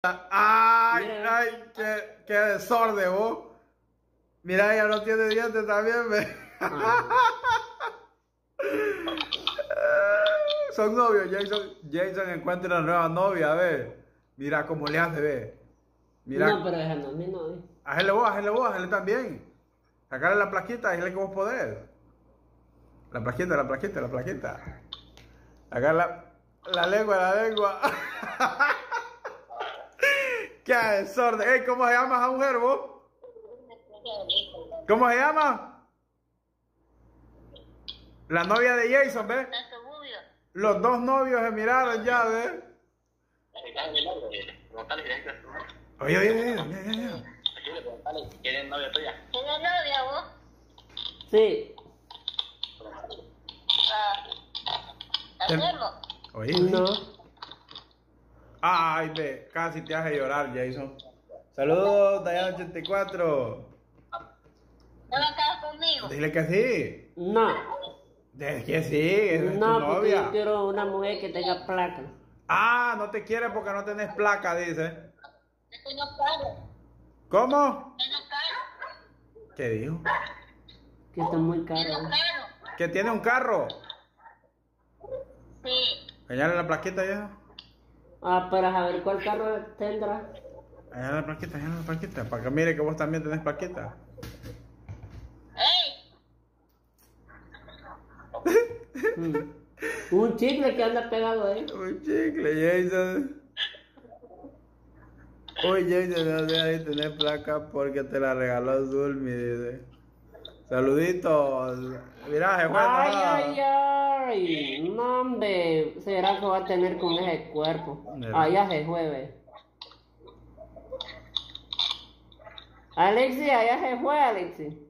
Ay, Mira. ay, qué desorden vos. Mira, ella no tiene dientes también, ve. Son novios, Jason encuentra una nueva novia, ve. Mira cómo le hace, ve. Mira. No, pero esa no es mi novia. Hazle también. Sacarle la plaquita, hazle que vos podés. La plaquita. Sacar la lengua. ¡Qué desorden! Ey, ¿cómo se llama esa mujer, vos? ¿Cómo se llama? La novia de Jason, ¿ves? Los dos novios se miraron ya, ¿ves? Oye. ¿Quién es novia tuya? ¿Tienes novia vos? Sí. ¿Hacemos? Oye. No. Ay, ve, casi te hace llorar, Jason. Saludos, Diana84. ¿No vas a quedar conmigo? Dile que sí. No. Dile que sí, es tu No, porque novia. yo quiero una mujer que tenga placa. Ah, no te quiere porque no tenés placa, dice. Yo tengo caro. ¿Cómo? Tengo caro. ¿Qué dijo? Que está muy Tengo caro. caro. Que tiene un carro. Sí. Enseñale la plaquita ya. Ah, para saber cuál carro tendrá. Enseñale la plaquita. Para que mire que vos también tenés plaquita. ¡Ey! Un chicle que anda pegado ahí. Un chicle, Jason. Uy, Jason, no dejas de tener placa porque te la regaló Zulmi, dice. Saluditos. Mira, se fue Ay, enojada. ay. No, hombre. ¿Será que va a tener con ese cuerpo? Mira. Allá se jueve. Alexi, allá se fue, Alexi.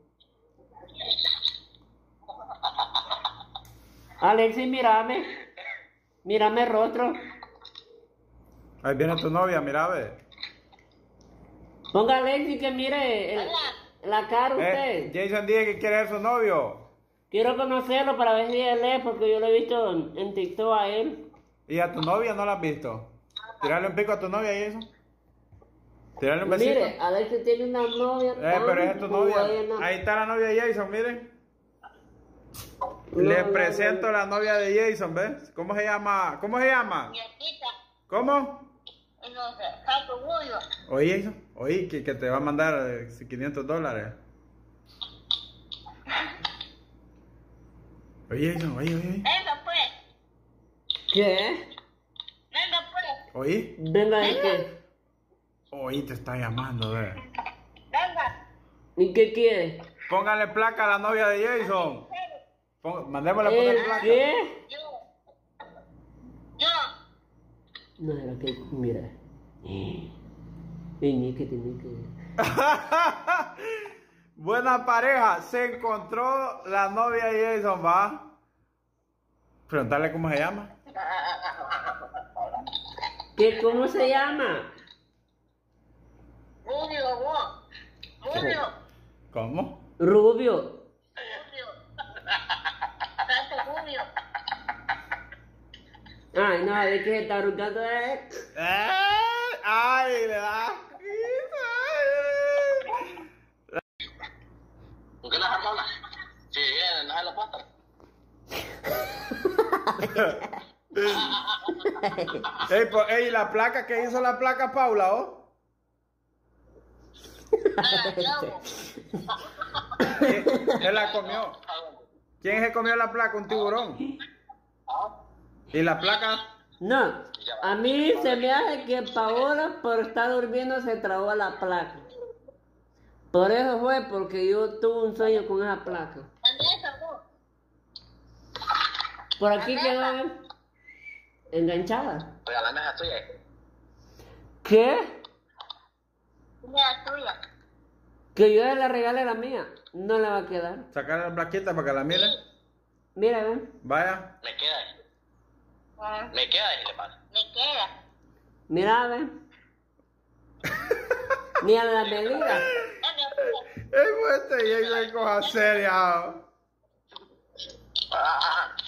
Alexi, mírame. Mírame el rostro. Ahí viene tu novia, mira, ve. Ponga a Alexi que mire la cara usted. Jason dice que quiere ser su novio. Quiero conocerlo para ver si él es, porque yo lo he visto en TikTok a él. ¿Y a tu novia no la has visto? Tirarle un pico a tu novia, Jason. Tirarle un besito. Mire, Alexi tiene una novia. Pero esa es tu novia. buena. Ahí está la novia de Jason, miren. No, Le no, presento no. la novia de Jason, ¿ves? ¿Cómo se llama? Mi artista. ¿Cómo? No sé, saco orgullo. Oye, Jason. Oye, que te va a mandar $500. Oye, Jason, oye. Venga pues. ¿Qué? Venga pues. Oye. Venga, ¿de qué? Oye, te está llamando, ¿ves? Venga. ¿Y qué quiere? Póngale placa a la novia de Jason. Mandémosle a poner ¿El placa. qué? Yo. No, era que, mira. Ni que tiene que... Buena pareja, se encontró la novia de Jason, ¿va? Preguntarle cómo se llama. ¿Cómo se llama? Rubio, vos. Rubio. ¿Cómo? Rubio. Rubio. Saco rubio. Ay, no, ¿de qué se está arrugando? ¡Ay, le da! ¿Por qué las hermanas? Sí, no se la pasta. Ey, la placa, ¿qué hizo la placa, Paula, oh? ¿Quién la comió? ¿Quién se comió la placa? ¿Un tiburón? ¿Y la placa? No, a mí se me hace que Paola por estar durmiendo se tragó la placa. Por eso fue, porque yo tuve un sueño con esa placa. Por aquí quedó enganchada. Regálame esa tuya. ¿Qué? Mira, tuya. Que yo le regale la mía. No le va a quedar. Sacarle la plaquita para que la miren. Mira, ven. Vaya. Me queda ahí. Me queda ahí, le pasa. Me queda. Mira, ven. Ni a la medida. Es fuerte y hay cosas serias.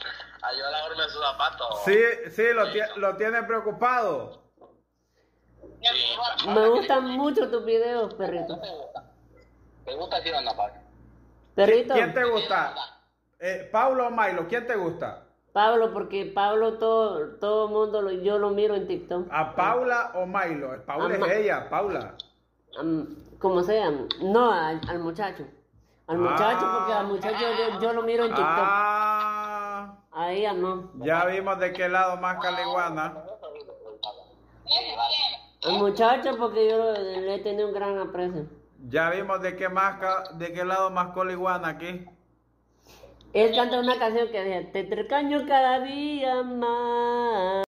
Ayúdala a dormir sus zapatos. Sí, lo tiene preocupado. Sí. Me gustan mucho tus videos, perrito. ¿Te gusta decir una parte? Perrito. ¿Quién te gusta? ¿Paulo o Milo? ¿Quién te gusta? Pablo, porque Pablo todo mundo yo lo miro en TikTok. ¿A Paula o Milo? Paula es ella, Paula. Como sea, no al muchacho. Al muchacho, porque al muchacho yo lo miro en TikTok. Ah, A ella no. ya vimos de qué lado más caliguana. Al muchacho, porque yo le he tenido un gran aprecio. Ya vimos de qué lado más caliguana aquí. Él canta una canción que dice, te extraño cada día más.